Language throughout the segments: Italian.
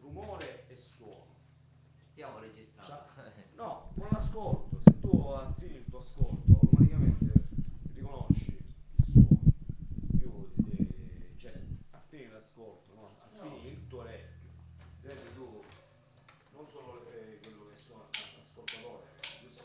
rumore e suono. Stiamo registrando. No, con l'ascolto, se tu affini il tuo ascolto, automaticamente riconosci il suono. Cioè, affini l'ascolto, no? Affini il tuo orecchio. Vedi tu, non solo quello che suona l'ascoltatore, giusto?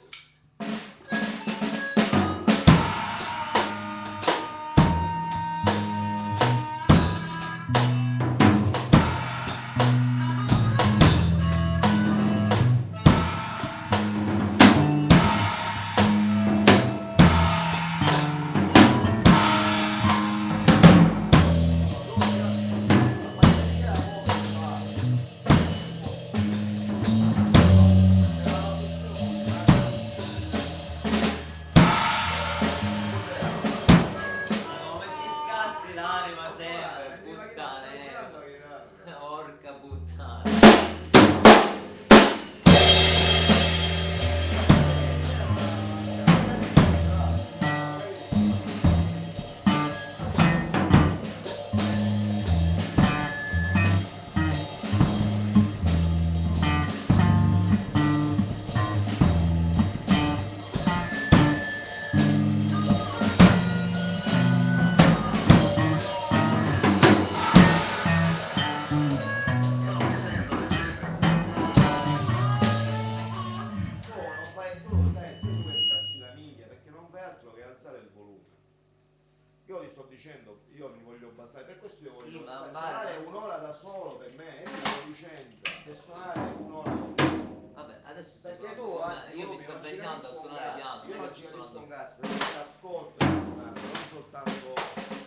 Come ci scassi l'anima sempre, puttane. Porca puttana. Io ti sto dicendo, io mi voglio basare, per questo io voglio ma suonare un'ora da solo per me, e ti sto dicendo che suonare un'ora da solo. Vabbè, adesso stai Perché suonando tu, con me. anzi, Io tu mi sto non ci impegnando a capisco un suonare cazzo, piano, io non è non che ci sto capisco un suonando. cazzo, perché l'ascolto è importante, non soltanto